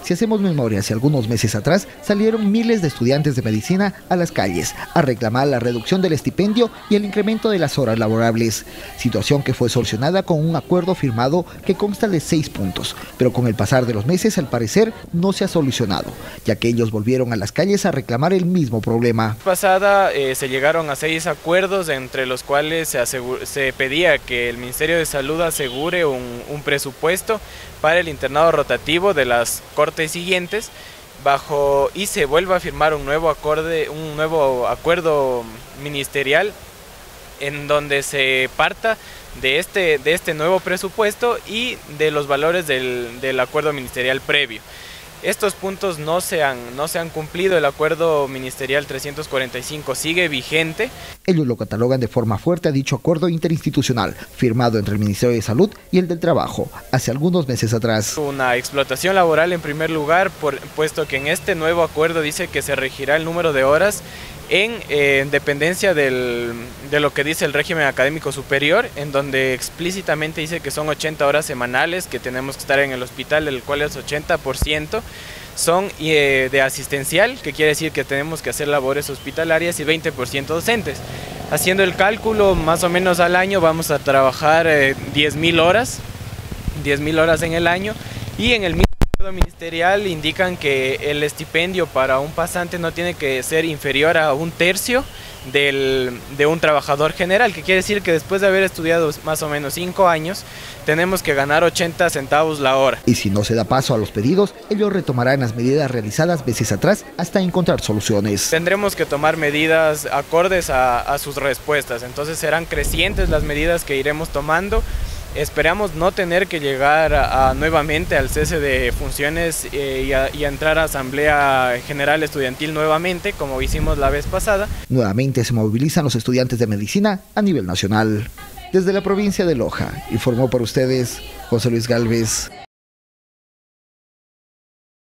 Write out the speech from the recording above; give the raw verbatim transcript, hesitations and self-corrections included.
Si hacemos memoria, hace algunos meses atrás salieron miles de estudiantes de medicina a las calles a reclamar la reducción del estipendio y el incremento de las horas laborables, situación que fue solucionada con un acuerdo firmado que consta de seis puntos, pero con el pasar de los meses al parecer no se ha solucionado, ya que ellos volvieron a las calles a reclamar el mismo problema. Pasada eh, se llegaron a seis acuerdos, entre los cuales se, se pedía que el Ministerio de Salud asegure un, un presupuesto para el internado rotativo de las cortes siguientes, bajo y se vuelva a firmar un nuevo acorde, un nuevo acuerdo ministerial en donde se parta de este, de este nuevo presupuesto y de los valores del, del acuerdo ministerial previo. Estos puntos no se, han, no se han cumplido, el acuerdo ministerial trescientos cuarenta y cinco sigue vigente. Ellos lo catalogan de forma fuerte a dicho acuerdo interinstitucional, firmado entre el Ministerio de Salud y el del Trabajo, hace algunos meses atrás. Una explotación laboral en primer lugar, por, puesto que en este nuevo acuerdo dice que se regirá el número de horas en eh, dependencia del, de lo que dice el régimen académico superior, en donde explícitamente dice que son ochenta horas semanales, que tenemos que estar en el hospital, del cual es ochenta por ciento son eh, de asistencial, que quiere decir que tenemos que hacer labores hospitalarias, y veinte por ciento docentes. Haciendo el cálculo, más o menos al año vamos a trabajar eh, diez mil horas, diez mil horas en el año, y en el mismo ministerial indican que el estipendio para un pasante no tiene que ser inferior a un tercio del, de un trabajador general, que quiere decir que después de haber estudiado más o menos cinco años tenemos que ganar ochenta centavos la hora. Y si no se da paso a los pedidos, ellos retomarán las medidas realizadas meses atrás hasta encontrar soluciones. Tendremos que tomar medidas acordes a, a sus respuestas, entonces serán crecientes las medidas que iremos tomando. Esperamos no tener que llegar a, a nuevamente al cese de funciones eh, y, a, y a entrar a Asamblea General Estudiantil nuevamente, como hicimos la vez pasada. Nuevamente se movilizan los estudiantes de medicina a nivel nacional. Desde la provincia de Loja, informó para ustedes José Luis Gálvez.